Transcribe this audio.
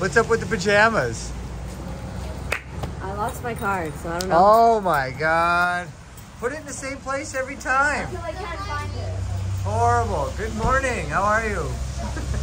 What's up with the pajamas? I lost my card, so I don't know. Oh my God. Put it in the same place every time. Until I can't find it. Horrible. Good morning. How are you?